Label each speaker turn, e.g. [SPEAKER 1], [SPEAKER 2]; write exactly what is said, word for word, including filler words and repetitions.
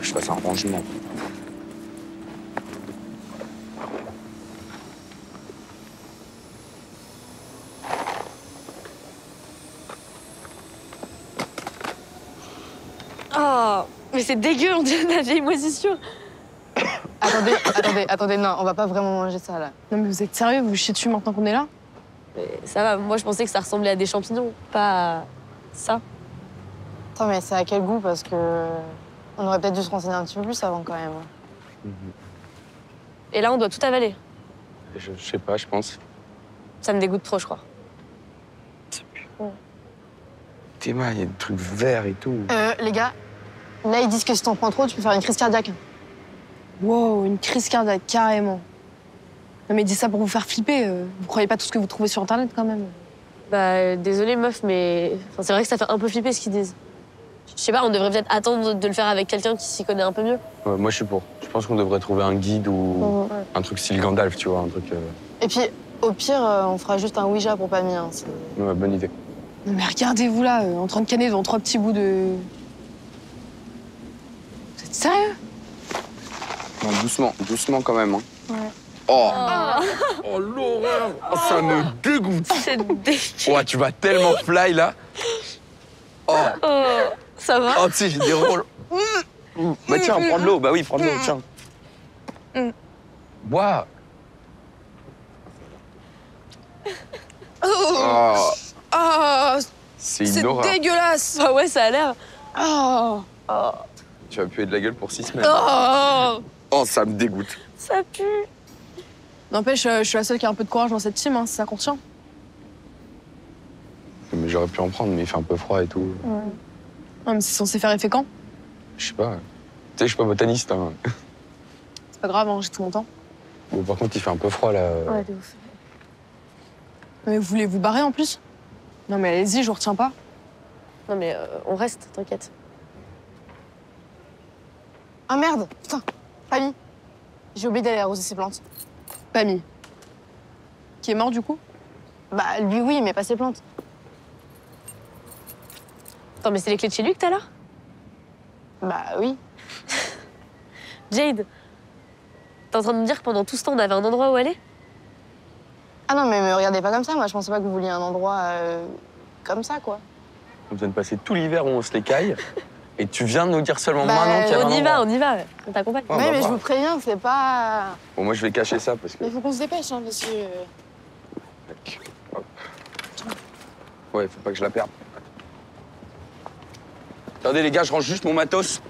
[SPEAKER 1] je fasse un rangement.
[SPEAKER 2] Oh, mais c'est dégueu, on dirait de la vieille moisissure.
[SPEAKER 3] Attendez, attendez, attendez, non, on va pas vraiment manger ça, là.
[SPEAKER 4] Non mais vous êtes sérieux, vous vous chiez dessus maintenant qu'on est là?
[SPEAKER 2] Mais ça va, moi je pensais que ça ressemblait à des champignons, pas à ça.
[SPEAKER 3] Attends, mais c'est à quel goût? Parce que... On aurait peut-être dû se renseigner un petit peu plus avant, quand même.
[SPEAKER 1] Mmh.
[SPEAKER 2] Et là, on doit tout avaler.
[SPEAKER 1] Je, je sais pas, je pense.
[SPEAKER 2] Ça me dégoûte trop, je crois.
[SPEAKER 1] Ouais. Théma, il y a des trucs verts et tout.
[SPEAKER 3] Euh, les gars, là, ils disent que si t'en prends trop, tu peux faire une crise cardiaque.
[SPEAKER 4] Wow, une crise cardiaque, carrément. Non mais dis ça pour vous faire flipper. euh, Vous croyez pas tout ce que vous trouvez sur Internet, quand même?
[SPEAKER 2] Bah, euh, désolé meuf, mais enfin, c'est vrai que ça fait un peu flipper ce qu'ils disent. Je sais pas, on devrait peut-être attendre de le faire avec quelqu'un qui s'y connaît un peu mieux.
[SPEAKER 1] Ouais, moi, je suis pour. Je pense qu'on devrait trouver un guide ou
[SPEAKER 2] Ouais.
[SPEAKER 1] un truc style Gandalf, tu vois, un truc... Euh...
[SPEAKER 3] Et puis, au pire, euh, on fera juste un Ouija pour Pamie. Hein,
[SPEAKER 1] ouais, bonne idée.
[SPEAKER 4] Non mais regardez-vous là, euh, en train de canner devant trois petits bouts de... Vous êtes sérieux?
[SPEAKER 1] Non, doucement, doucement quand même. Hein.
[SPEAKER 3] Ouais.
[SPEAKER 1] Oh,
[SPEAKER 2] Oh,
[SPEAKER 1] oh l'horreur. Oh, ça me dégoûte.
[SPEAKER 2] c'est dégueu.
[SPEAKER 1] Ouais, tu vas tellement fly, là. Oh,
[SPEAKER 2] Oh, ça va?
[SPEAKER 1] oh tu sais, j'ai des rôles. Bah tiens, prends de l'eau. Bah oui, prends de l'eau, tiens. Bois. Oh,
[SPEAKER 4] Oh,
[SPEAKER 1] c'est
[SPEAKER 4] c'est
[SPEAKER 1] une horreur.
[SPEAKER 4] dégueulasse.
[SPEAKER 2] Ah ouais, ça a l'air.
[SPEAKER 4] Oh,
[SPEAKER 2] Oh,
[SPEAKER 1] Tu vas puer de la gueule pour six semaines.
[SPEAKER 4] oh.
[SPEAKER 1] Oh, ça me dégoûte.
[SPEAKER 2] ça pue.
[SPEAKER 4] N'empêche, euh, je suis la seule qui a un peu de courage dans cette team, hein, c'est ça qu'on tient.
[SPEAKER 1] Mais j'aurais pu en prendre, mais il fait un peu froid et tout.
[SPEAKER 4] Ouais. Non mais c'est censé faire effet quand?
[SPEAKER 1] Je sais pas. Tu sais, je suis pas botaniste. Hein.
[SPEAKER 4] C'est pas grave, hein, j'ai tout mon temps.
[SPEAKER 1] Bon, par contre, il fait un peu froid, là.
[SPEAKER 2] Ouais, de ouf.
[SPEAKER 4] Non, mais vous voulez vous barrer en plus? Non mais allez-y, je vous retiens pas.
[SPEAKER 2] Non mais euh, on reste, t'inquiète.
[SPEAKER 3] Ah merde, putain, Pamie. J'ai oublié d'aller arroser ses plantes.
[SPEAKER 4] Pamie. Qui est mort du coup?
[SPEAKER 3] Bah, lui, oui, mais pas ses plantes.
[SPEAKER 2] Attends, mais c'est les clés de chez lui que t'as là?
[SPEAKER 3] Bah oui.
[SPEAKER 2] Jade, t'es en train de me dire que pendant tout ce temps, on avait un endroit où aller?
[SPEAKER 3] Ah non, mais me regardez pas comme ça. Moi, je pensais pas que vous vouliez un endroit euh, comme ça, quoi.
[SPEAKER 1] On vient de passer tout l'hiver où on se les caille. Et tu viens de nous dire seulement
[SPEAKER 3] Bah,
[SPEAKER 1] maintenant qu'il y a
[SPEAKER 2] On
[SPEAKER 1] un
[SPEAKER 2] y va,
[SPEAKER 1] endroit.
[SPEAKER 2] on y va. On t'accompagne.
[SPEAKER 1] Ouais, on
[SPEAKER 3] ouais,
[SPEAKER 1] va
[SPEAKER 3] mais
[SPEAKER 1] voir.
[SPEAKER 3] je vous préviens, c'est pas...
[SPEAKER 1] Bon, moi, je vais cacher ça parce que...
[SPEAKER 3] Mais faut qu'on se dépêche, hein, parce que...
[SPEAKER 1] Hop. Ouais, faut pas que je la perde. Attendez, les gars, je range juste mon matos.